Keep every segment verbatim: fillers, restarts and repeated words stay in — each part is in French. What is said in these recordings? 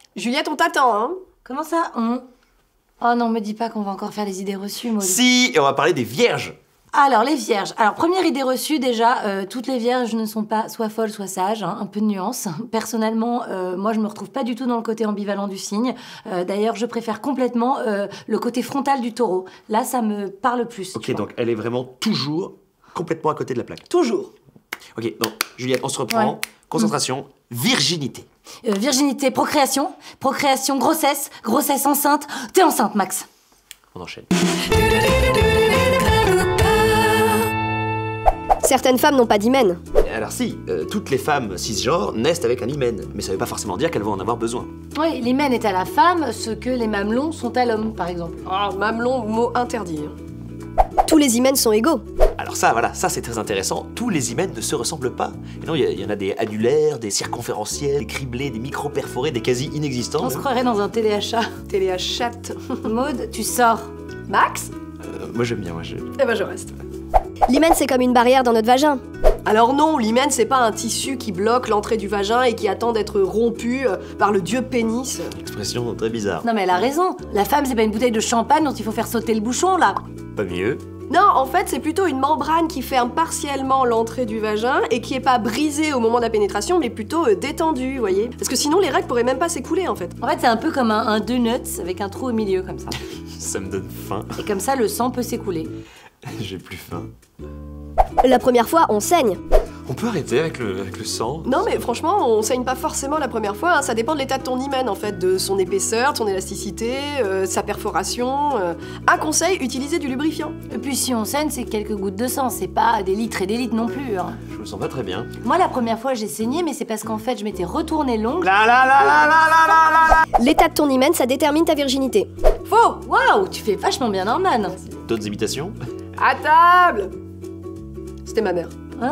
Juliette, on t'attend, hein? Comment ça, on? Oh non, me dis pas qu'on va encore faire les idées reçues, Maud. Si, et on va parler des vierges. Alors, les vierges. Alors, première idée reçue, déjà, euh, toutes les vierges ne sont pas soit folles, soit sages, hein, un peu de nuance. Personnellement, euh, moi, je me retrouve pas du tout dans le côté ambivalent du signe. Euh, D'ailleurs, je préfère complètement euh, le côté frontal du taureau. Là, ça me parle plus. Ok, donc elle est vraiment toujours complètement à côté de la plaque. Toujours. Ok, donc Juliette, on se reprend. Ouais. Concentration, virginité. Euh, virginité, procréation. Procréation, grossesse. Grossesse, enceinte. T'es enceinte, Max. On enchaîne. Certaines femmes n'ont pas d'hymen. Alors si, euh, toutes les femmes cisgenres naissent avec un hymen, mais ça veut pas forcément dire qu'elles vont en avoir besoin. Oui, l'hymen est à la femme, ce que les mamelons sont à l'homme, par exemple. Ah, mamelon, mot interdit. Tous les hymens sont égaux. Alors ça, voilà, ça c'est très intéressant. Tous les hymens ne se ressemblent pas. Et non, il y, y en a des annulaires, des circonférentiels, des criblés, des micro-perforés, des quasi inexistants. On se croirait dans un téléachat. Télé à chatte. Maud, tu sors. Max? Euh, moi j'aime bien, moi je... Eh ben je reste. L'hymen, c'est comme une barrière dans notre vagin. Alors non, l'hymen, c'est pas un tissu qui bloque l'entrée du vagin et qui attend d'être rompu euh, par le dieu pénis. Expression très bizarre. Non mais elle a raison. La femme, c'est pas une bouteille de champagne dont il faut faire sauter le bouchon, là. Pas mieux. Non, en fait, c'est plutôt une membrane qui ferme partiellement l'entrée du vagin et qui est pas brisée au moment de la pénétration, mais plutôt euh, détendue, vous voyez. Parce que sinon, les règles pourraient même pas s'écouler, en fait. En fait, c'est un peu comme un, un donuts avec un trou au milieu, comme ça. Ça me donne faim. Et comme ça, le sang peut s'écouler. J'ai plus faim. La première fois, on saigne. On peut arrêter avec le, avec le sang? Non, mais franchement, on saigne pas forcément la première fois, hein. Ça dépend de l'état de ton hymen, en fait, de son épaisseur, de son élasticité, euh, sa perforation. euh. Un conseil, utilisez du lubrifiant. Et puis si on saigne, c'est quelques gouttes de sang, c'est pas des litres et des litres non plus. Hein. Je me sens pas très bien. Moi, la première fois, j'ai saigné, mais c'est parce qu'en fait, je m'étais retourné l'ongle. La la la la la la la la. L'état de ton hymen, ça détermine ta virginité. Faux! Waouh, tu fais vachement bien Norman. D'autres imitations? À table! C'était ma mère.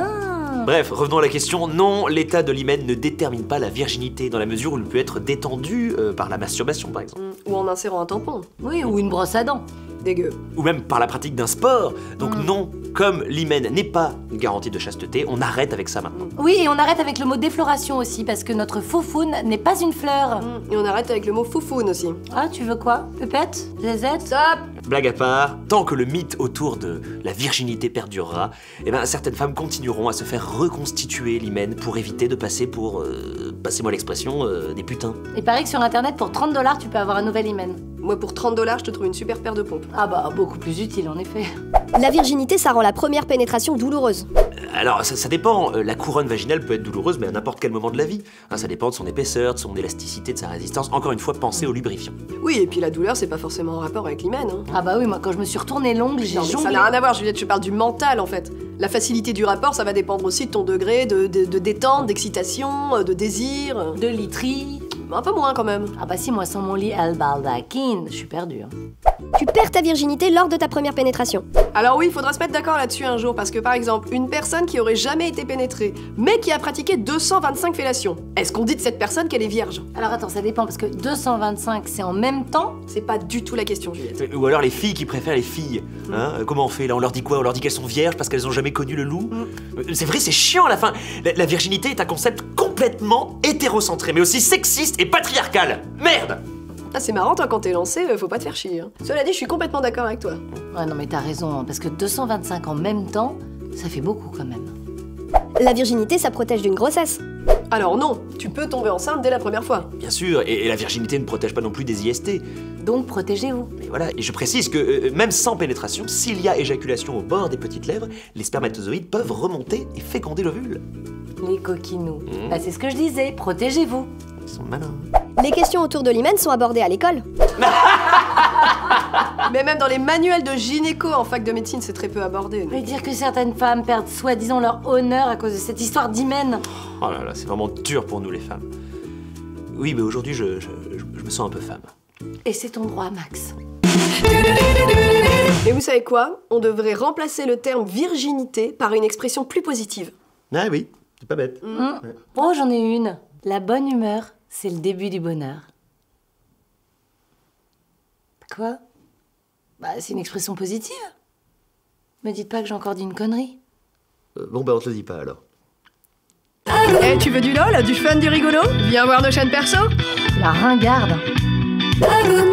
Ah. Bref, revenons à la question. Non, l'état de l'hymen ne détermine pas la virginité, dans la mesure où il peut être détendu euh, par la masturbation, par exemple. Ou en insérant un tampon. Oui, ou une brosse à dents. Dégueu. Ou même par la pratique d'un sport. Donc Mm. non, comme l'hymen n'est pas une garantie de chasteté, on arrête avec ça maintenant. Oui, et on arrête avec le mot défloration aussi, parce que notre faufoune n'est pas une fleur. Et on arrête avec le mot foufoune aussi. Ah, tu veux quoi? Pépette? Zézette? Stop! Blague à part, tant que le mythe autour de la virginité perdurera, eh ben, certaines femmes continueront à se faire reconstituer l'hymen pour éviter de passer pour, euh, passez-moi l'expression, euh, des putains. Il paraît que sur internet, pour trente dollars, tu peux avoir un nouvel hymen. Moi, pour trente dollars, je te trouve une super paire de pompes. Ah bah, beaucoup plus utile, en effet. La virginité, ça rend la première pénétration douloureuse. Alors, ça, ça dépend. Euh, La couronne vaginale peut être douloureuse, mais à n'importe quel moment de la vie. Hein, ça dépend de son épaisseur, de son élasticité, de sa résistance. Encore une fois, pensez au lubrifiant. Oui, et puis la douleur, c'est pas forcément en rapport avec l'hymen. Hein. Ah bah oui, moi, quand je me suis retourné l'ongle, j'ai Non, mais ça jonglé. n'a rien à voir, Juliette, je parle du mental en fait. La facilité du rapport, ça va dépendre aussi de ton degré de, de- de détente, d'excitation, de désir. De literie. Un peu moins quand même. Ah bah si, moi, sans mon lit al baldaquin, je suis perdue. hein. Tu perds ta virginité lors de ta première pénétration. Alors oui, il faudra se mettre d'accord là-dessus un jour, parce que par exemple, une personne qui aurait jamais été pénétrée, mais qui a pratiqué deux cent vingt-cinq fellations, est-ce qu'on dit de cette personne qu'elle est vierge? Alors attends, ça dépend, parce que deux cent vingt-cinq, c'est en même temps. C'est pas du tout la question, Juliette. Ou alors les filles qui préfèrent les filles. Hein, euh, comment on fait là? On leur dit quoi? On leur dit qu'elles sont vierges parce qu'elles ont jamais connu le loup? Euh, C'est vrai, c'est chiant à la fin. La, la virginité est un concept complètement hétérocentré, mais aussi sexiste et patriarcal. Merde! Ah, c'est marrant, toi, quand t'es lancé, euh, faut pas te faire chier. hein. Cela dit, je suis complètement d'accord avec toi. Ouais, non, mais t'as raison, hein, parce que deux cent vingt-cinq en même temps, ça fait beaucoup quand même. La virginité, ça protège d'une grossesse. Alors non, tu peux tomber enceinte dès la première fois. Bien sûr, et, et la virginité ne protège pas non plus des I S T. Donc protégez-vous. Mais voilà, et je précise que euh, même sans pénétration, s'il y a éjaculation au bord des petites lèvres, les spermatozoïdes peuvent remonter et féconder l'ovule. Les coquinous. Mmh. Bah c'est ce que je disais, protégez-vous. Ils sont malins. Les questions autour de l'hymen sont abordées à l'école. Mais même dans les manuels de gynéco en fac de médecine, c'est très peu abordé. Mais dire que certaines femmes perdent soi-disant leur honneur à cause de cette histoire d'hymen. Oh là là, c'est vraiment dur pour nous les femmes. Oui, mais aujourd'hui, je, je, je- je me sens un peu femme. Et c'est ton droit, Max. Et vous savez quoi? On devrait remplacer le terme virginité par une expression plus positive. Ah oui, c'est pas bête. Mmh. Oh, j'en ai une. La bonne humeur, c'est le début du bonheur. Quoi? Bah, c'est une expression positive. Me dites pas que j'ai encore dit une connerie. Euh, bon, bah on te le dit pas alors. Eh, tu veux du lol, du fun, du rigolo? Viens voir nos chaînes perso. La ringarde. Agoun